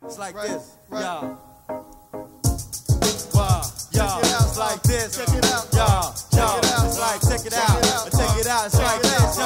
It's like this, y'all. Wow, y'all. It's like this, check it out, y'all. It's like check it out, check it out. It's like this,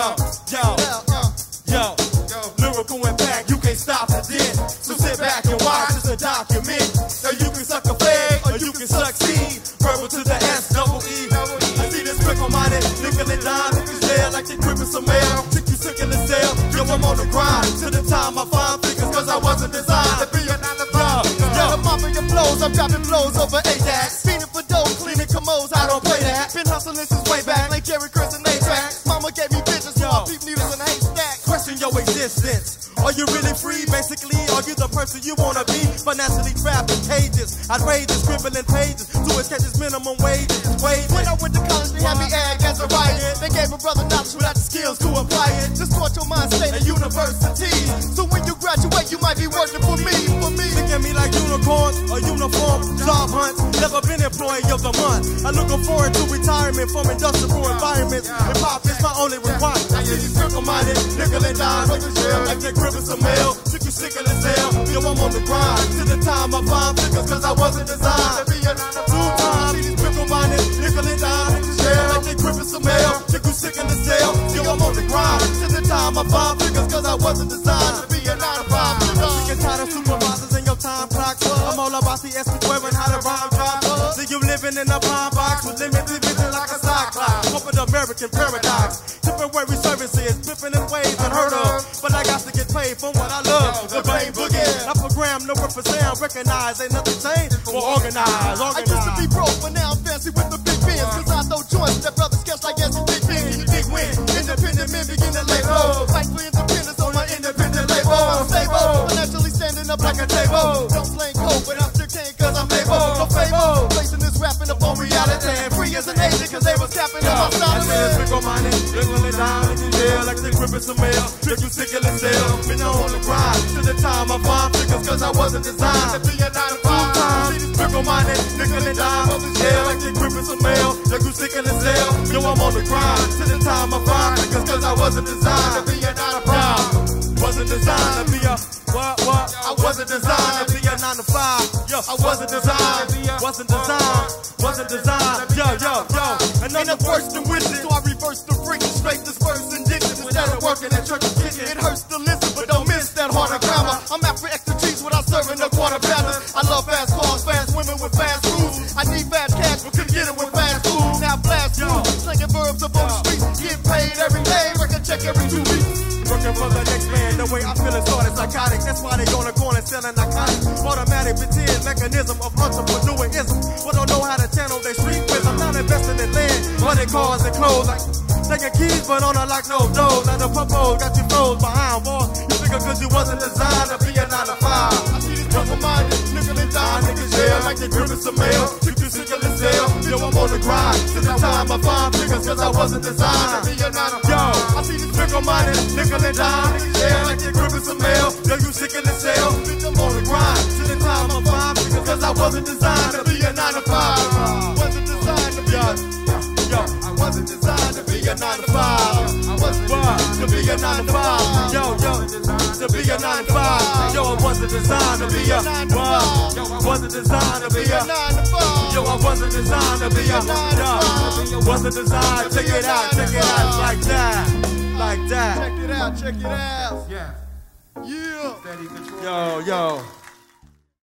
yo. Lyrical impact, you can't stop the din. So sit back and watch, it's a document. Now you can suck a fag or you can succeed. Verbal to the S-double-E. I see this quick on my neck, nickel and dime, niggas there like they gripping some mail. Think you sick in the cell, yo, I'm on the grind. To the time I find figures, cause I wasn't designed to be a 9-to-5. Yo, I'm mopping your flows, I'm dropping blows over ADAX. Feeding for dough, cleaning commodes, I don't play that. Been hustling since way back, like Jerry Chris and A-Track. Mama gave me bitches, so I peep needles in a haystack. Question your existence. Are you really free? Basically, are you the person you wanna be? Financially trapped in cages, outrageous, scribbling pages to escape this minimum wages. When I went to college, they had me ag as a riot. They gave a brother knowledge without the skills to apply it. Distort your mind state at university. So when you graduate, you might be working for me. Look at me like unicorns or uniform job hunts. Never been employee of the month. I'm looking forward to retirement from industrial environments. Hip hop is my only requirement. I hear you circle-minded, nickel and dime, like they're gripping some mail. Sick you sick of the sale. Yo, I'm on the grind. To the time I find figures, cause I wasn't designed to be a 9-to-5. See these circle-minded, nickel and dime, like they gripping some mail. Sick you sick of the sale. Yo, I'm on the grind. To the time I find figures, cause I wasn't designed to be a 9-to-5. Sick and tired of supervisors and your time clocks. I'm all about the SP12 and how to rhyme drop. See you living in a pine box with limited vision like a cyclops. Corporate American paradox. Temporary services, flipping in ways unheard of. But I got to get paid for what I love. The brain boogie. I program, no for sound, recognize, ain't nothing changed. Or organize. I used to be broke, but now I'm fancy with the big bins. Cause I throw joints that brothers catch like as a big bin. You big win. Independent men begin to lay low. Fight for independence on my independent label. I'm stable, financially standing up like a table. Don't play cold, but I'm still king cause I'm able. No fable, placing this rapping up on reality. Free as an agent cause they was capping on my side. I said, pick on my name, wiggle it down in the jail like they gripping some mail. Trick you sick in the cell, been on the grind. To the time I find figures cause I wasn't designed to be a 9-to-5. See these pick on my name, nickel and dime on the jail like they gripping some mail. Trick you sick in the cell, yo, I'm on the grind. To the time I find figures cause I wasn't designed to be a 9-to-5. Wasn't designed to be a what? I wasn't designed to be a 9-to-5. Yo, I wasn't designed. Wasn't designed. Yo. And I'm the worst in wishes, so I reverse the freaking straight disperse and dishes instead of working at church and kitchen. It hurts to listen, but don't miss that harder grammar. I'm after extra cheese without serving the quarter pounders. I love fast cars, fast women with fast rules. I need fast cash, but couldn't get it with fast food. Now blast food, slinging verbs up on the street, get paid every day, work a check every 2 weeks. Working for the next man, the way I feel is sort of psychotic. That's why they on the corner selling narcotics. Automatic pretend mechanism of entrepreneurism. But don't know how to channel their street wisdom. I'm not investing in land, money, cars, and clothes. Like taking keys, but on a like no doors. Like the purple got you froze behind walls. You figure cause you wasn't designed to be a 9-to-5. I see these double-minded, nickel and dime niggas jail like they gripping some mail. You can sick in the cell, yo, I'm on the grind. To the time I find figures cause I wasn't designed to be a 9-to-5. Yo, I see these fickle-minded, nickel and dime niggas jail like they gripping some mail. Yo, you sick in the cell, bitch, I'm on the grind. To the time I find figures cause I wasn't designed to be a 9-to-5. Wasn't designed to be a I wasn't designed to be a 9-to-5. I wasn't designed to be a 9-to-5. Yo, to be a 9-to-5. Yo, I wasn't designed to be a 9-to-5. Yo, I wasn't designed to be a 9-to-5. Yo, I wasn't designed to be a 9-to-5. Wasn't designed. Check it out, like that. Check it out. Yeah. Yo.